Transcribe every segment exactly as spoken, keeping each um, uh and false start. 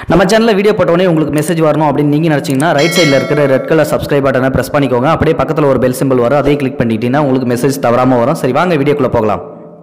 நம்ம சேனலில் வீடியோ போட்டோடனே உங்களுக்கு மெசேஜ் வரணும் அப்படின்னு நீங்கள் நினச்சிங்கன்னா ரைட் சைடில் இருக்கிற ரெட் கலர் சப்ஸ்கிரைப் பட்டனை ப்ரெஸ் பண்ணிக்கோங்க. அப்படியே பக்கத்தில் ஒரு பெல் சிம்பிள் வரும், அதையும் கிளிக் பண்ணிட்டீங்கன்னா உங்களுக்கு மெசேஜ் தவறாமல் வரும். சரி, வாங்க வீடியோக்குள்ளே போகலாம்.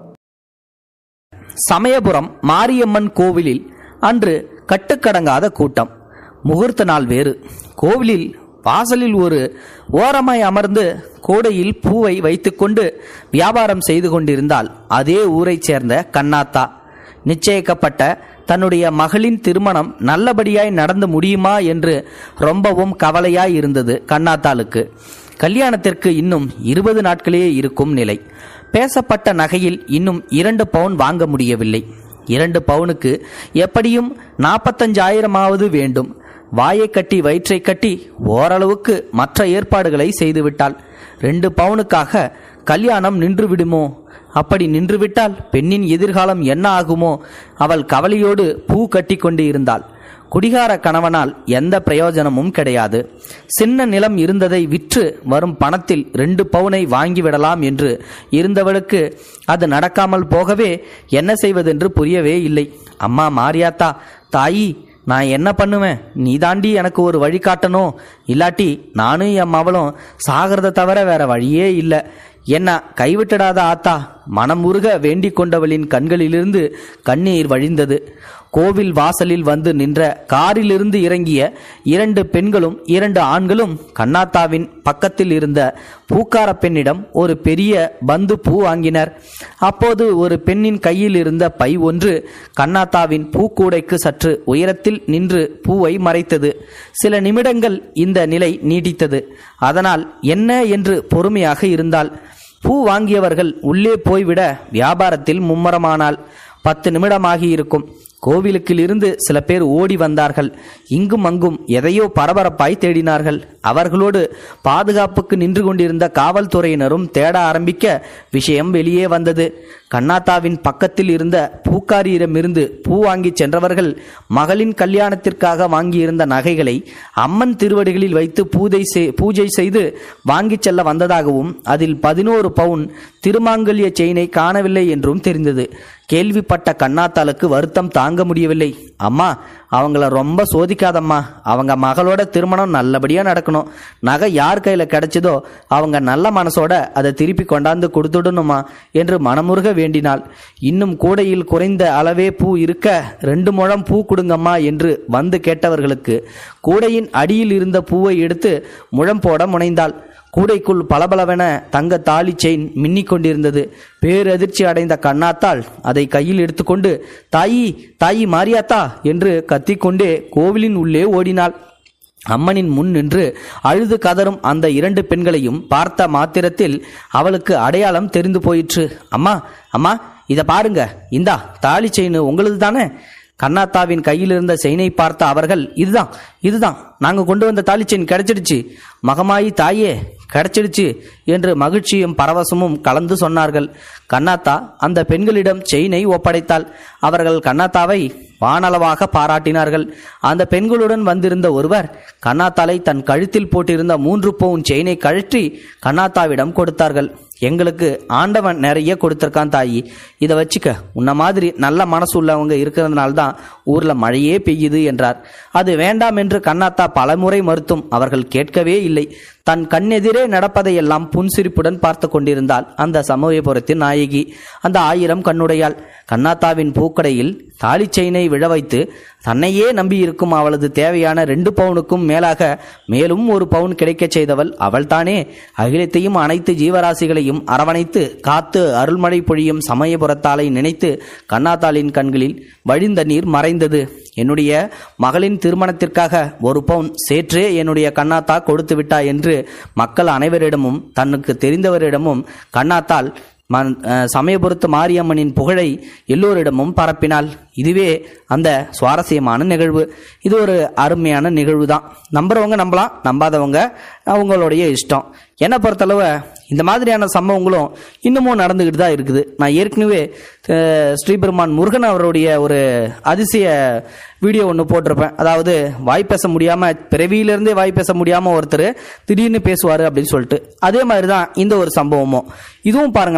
சமயபுரம் மாரியம்மன் கோவிலில் அன்று கட்டுக்கடங்காத கூட்டம். முகூர்த்த நாள் வேறு. கோவிலில் வாசலில் ஒரு ஓரமாய் அமர்ந்து கோடையில் பூவை வைத்துக்கொண்டு வியாபாரம் செய்து கொண்டிருந்தால் அதே ஊரைச் சேர்ந்த கண்ணாத்தா. நிச்சயிக்கப்பட்ட தன்னுடைய மகளின் திருமணம் நல்லபடியாய் நடந்து முடியுமா என்று ரொம்பவும் கவலையாய் இருந்தது கண்ணாத்தாளுக்கு. கல்யாணத்திற்கு இன்னும் இருபது நாட்களே இருக்கும் நிலை. பேசப்பட்ட நகையில் இன்னும் இரண்டு பவுன் வாங்க முடியவில்லை. இரண்டு பவுனுக்கு எப்படியும் நாற்பத்தஞ்சாயிரமாவது வேண்டும். வாயை கட்டி வயிற்றை கட்டி ஓரளவுக்கு மற்ற ஏற்பாடுகளை செய்துவிட்டாள். ரெண்டு பவுனுக்காக கல்யாணம் நின்று விடுமோ? அப்படி நின்றுவிட்டால் பெண்ணின் எதிர்காலம் என்ன ஆகுமோ? அவள் கவலையோடு பூ கட்டி கொண்டு இருந்தாள். குடிகார கணவனால் எந்த பிரயோஜனமும் கிடையாது. சின்ன நிலம் இருந்ததை விற்று வரும் பணத்தில் ரெண்டு பவுனை வாங்கிவிடலாம் என்று இருந்தவளுக்கு அது நடக்காமல் போகவே என்ன செய்வதென்று புரியவே இல்லை. அம்மா மாரியாத்தா, தாயி, நான் என்ன பண்ணுவேன்? நீ தாண்டி எனக்கு ஒரு வழி காட்டணும். இல்லாட்டி நானும் என் மவளும் சாகிறத தவிர வேற வழியே இல்லை. என்ன கைவிட்டடாத ஆத்தா. மனம் உருக வேண்டிக் கொண்டவளின் கண்களிலிருந்து கண்ணீர் வழிந்தது. கோவில் வாசலில் வந்து நின்ற காரிலிருந்து இறங்கிய இரண்டு பெண்களும் இரண்டு ஆண்களும் கண்ணாத்தாவின் பக்கத்தில் இருந்த பூக்கார பெண்ணிடம் ஒரு பெரிய பந்து பூ வாங்கினர். அப்போது ஒரு பெண்ணின் கையில் இருந்த பை ஒன்று கண்ணாத்தாவின் பூக்கூடைக்கு சற்று உயரத்தில் நின்று பூவை மறைத்தது. சில நிமிடங்கள் இந்த நிலை நீடித்தது. அதனால் என்ன என்று பொறுமையாக இருந்தாள். பூ வாங்கியவர்கள் உள்ளே போய்விட வியாபாரத்தில் மும்மரமானாள். பத்து நிமிடமாகி இருக்கும். கோவிலுக்கில் இருந்து சில பேர் ஓடி வந்தார்கள். இங்கும் அங்கும் எதையோ பரபரப்பாய் தேடினார்கள். அவர்களோடு பாதுகாப்புக்கு நின்று கொண்டிருந்த காவல்துறையினரும் தேட ஆரம்பிக்க விஷயம் வெளியே வந்தது. கண்ணாத்தாவின் பக்கத்தில் இருந்த பூக்காரியிடமிருந்து பூ வாங்கி சென்றவர்கள் மகளின் கல்யாணத்திற்காக வாங்கியிருந்த நகைகளை அம்மன் திருவடிகளில் வைத்து பூஜை பூஜை செய்து வாங்கி செல்ல வந்ததாகவும் அதில் பதினோரு பவுன் திருமாங்கல்ய செயினை காணவில்லை என்றும் தெரிந்தது. கேள்விப்பட்ட கண்ணாத்தாளுக்கு வருத்தம் தாங்க முடியவில்லை. அம்மா, அவங்கள ரொம்ப சோதிக்காதம்மா. அவங்க மகளோட திருமணம் நல்லபடியா நடக்கணும். நகை யார் கையில கிடைச்சதோ அவங்க நல்ல மனசோட அதை திருப்பி கொண்டாந்து கொடுத்துடணுமா என்று மனமுருக வேண்டினாள். இன்னும் கூடையில் குறைந்த அளவே பூ இருக்க ரெண்டு முழம் பூ கொடுங்கம்மா என்று வந்து கேட்டவர்களுக்கு கூடையின் அடியில் இருந்த பூவை எடுத்து முழம் போட முனைந்தாள். கூடைக்குள் பளபளவென தங்க தாலி செயின் மின்னிக் கொண்டிருந்தது. பேரதிர்ச்சி அடைந்த கண்ணாத்தாள் அதை கையில் எடுத்துக்கொண்டு தாயி தாயி மாரியாத்தா என்று கத்திக்கொண்டே கோவிலின் உள்ளே ஓடினாள். அம்மனின் முன் நின்று அழுது கதறும் அந்த இரண்டு பெண்களையும் பார்த்த மாத்திரத்தில் அவளுக்கு அடையாளம் தெரிந்து போயிற்று. அம்மா அம்மா இதை பாருங்க, இந்தா தாலி செயின் உங்களது தானே? கண்ணாத்தாவின் கையில் இருந்த செயினை பார்த்த அவர்கள், இதுதான் இதுதான் நாங்க கொண்டு வந்த தாலி செயின் கிடைச்சிடுச்சு. மகமாயி தாயே, கிடைச்சிடுச்சு என்று மகிழ்ச்சியும் பரவசமும் கலந்து சொன்னார்கள். கண்ணாத்தா அந்த பெண்களிடம் செயினை ஒப்படைத்தாள். அவர்கள் கண்ணாத்தாவை வானளவாக பாராட்டினார்கள். அந்த பெண்களுடன் வந்திருந்த ஒருவர் கண்ணாத்தாலை தன் கழுத்தில் போட்டிருந்த மூன்று பவுன் செயினை கழற்றி கண்ணாத்தாவிடம் கொடுத்தார்கள். எங்களுக்கு ஆண்டவன் நிறைய கொடுத்திருக்கான் தாயி, இதை வச்சுக்க. உன்ன மாதிரி நல்ல மனசு உள்ளவங்க இருக்கிறதுனால தான் ஊர்ல மழையே பெய்யுது என்றார். அது வேண்டாம் என்று கண்ணாத்தா பலமுறை மறுத்தும் அவர்கள் கேட்கவே இல்லை. தன் கண்ணெதிரே நடப்பதையெல்லாம் புன்சிரிப்புடன் பார்த்து கொண்டிருந்தாள் அந்த சமயபுரத்தின் நாயகி. அந்த ஆயிரம் கண்ணுடையாள். கண்ணாத்தாவின் பூக்கடையில் தாலி செயினை விழ வைத்து தன்னையே நம்பியிருக்கும் அவளது தேவையான ரெண்டு பவுனுக்கும் மேலாக மேலும் ஒரு பவுன் கிடைக்க செய்தவள் அவள்தானே. அகிலத்தையும் அனைத்து ஜீவராசிகளையும் அரவணைத்து காத்து அருள்மழை பொழியும் சமயபுரத்தாலை நினைத்து கண்ணாத்தாளின் கண்களில் வழிந்த நீர் மறைந்தது. என்னுடைய மகளின் திருமணத்திற்காக ஒரு பவுன் சேற்றே என்னுடைய கண்ணாத்தா கொடுத்து விட்டா என்று மக்கள் அனைவரிடமும் தனக்கு தெரிந்தவரிடமும் கண்ணாத்தாள் சமயபுரத்து மாரியம்மனின் புகழை எல்லோரிடமும் பரப்பினாள். இதுவே அந்த சுவாரஸ்யமான நிகழ்வு. இது ஒரு அருமையான நிகழ்வு தான். நம்புறவங்க நம்பலாம், நம்பாதவங்க அவங்களுடைய இஷ்டம். என்னை பொறுத்தளவு இந்த மாதிரியான சம்பவங்களும் இன்னமும் நடந்துக்கிட்டு தான் இருக்குது. நான் ஏற்கனவே ஸ்ரீபெருமான் முருகன் அவருடைய ஒரு அதிசய வீடியோ ஒன்று போட்டிருப்பேன். அதாவது வாய் பேச முடியாமல், பிறவியிலிருந்தே வாய் பேச முடியாமல் ஒருத்தர் திடீர்னு பேசுவார் அப்படின்னு சொல்லிட்டு. அதே மாதிரி தான் இந்த ஒரு சம்பவமும். இதுவும் பாருங்களேன்,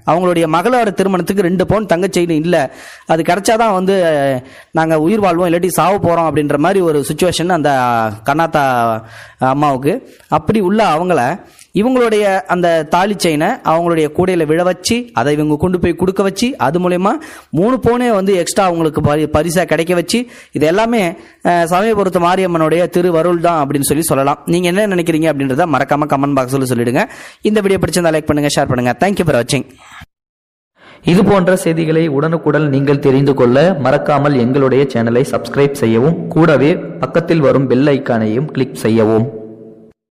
அவங்களுடைய மகளோட திருமணத்துக்கு ரெண்டு பவுன் தங்க செயின் இல்லை, அது கிடைச்சாதான் வந்து நாங்கள் உயிர் வாழ்வோம் இல்லாட்டி சாவ போகிறோம் அப்படின்ற மாதிரி ஒரு சுச்சுவேஷன் அந்த கண்ணாத்தா அம்மாவுக்கு. அப்படி உள்ள அவங்கள இவங்களுடைய அந்த தாலி செயினை அவங்களுடைய கூடையில் விழ வச்சு அதை இவங்க கொண்டு போய் கொடுக்க வச்சு அது மூலயமா மூணு பவுனே வந்து எக்ஸ்ட்ரா அவங்களுக்கு பரி பரிசாக கிடைக்க வச்சு இது எல்லாமே சமயபுரத்து மாரியம்மனுடைய திருவருள் தான் அப்படின்னு சொல்லி சொல்லலாம். நீங்கள் என்ன நினைக்கிறீங்க அப்படின்றத மறக்காம கமெண்ட் பாக்ஸில் சொல்லிடுங்க. இந்த வீடியோ பிடிச்சிருந்தா லைக் பண்ணுங்க, ஷேர் பண்ணுங்க. தேங்க்யூ ஃபார் வாட்சிங். இது போன்ற செய்திகளை உடனுக்குடன் நீங்கள் தெரிந்து கொள்ள மறக்காமல் எங்களுடைய சேனலை சப்ஸ்கிரைப் செய்யவும், கூடவே பக்கத்தில் வரும் பெல் ஐக்கானையும் கிளிக் செய்யவும்.